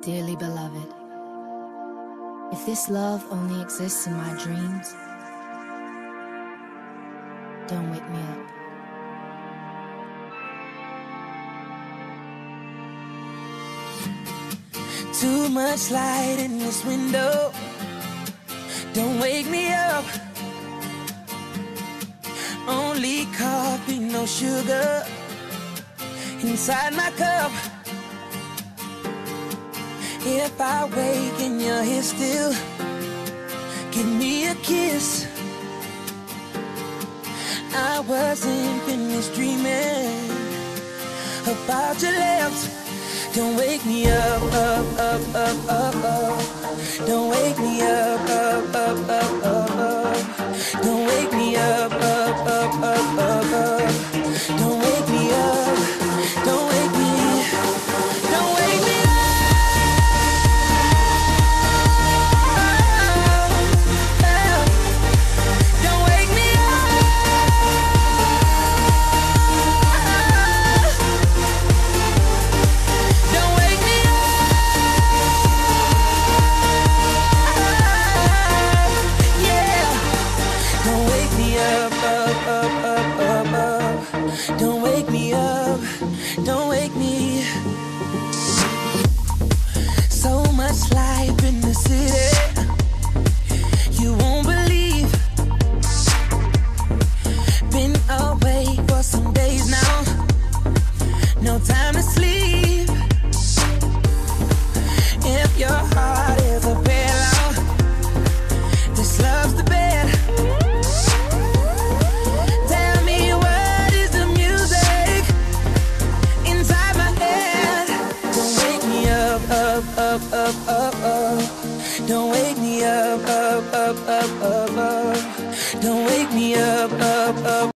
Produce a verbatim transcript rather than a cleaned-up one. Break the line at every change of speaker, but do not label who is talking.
Dearly beloved, if this love only exists in my dreams, don't wake me up.
Too much light in this window, don't wake me up. Only coffee, no sugar inside my cup. If I wake and you're here still, give me a kiss. I wasn't finished dreaming about your lips. Don't wake me up, up, up, up, up, up. Don't wake me up, up, up, up, up, up. Don't wake me up, up, up, up, up, up. Don't wake me up, don't wake me, don't wake me up. Don't wake me up. Don't wake me up. Yeah. Don't wake me up, up, up, up, up, up. Don't wake me up, don't wake me. So much life in the city, you won't believe. Been away for some days now, no time to sleep. If your heart is a pillow, this love's the bed. Tell me what is the music inside my head. Don't wake me up, up, up, up, up, up. Don't wake me up, up, up, up, up, up. Don't wake me up, up, up.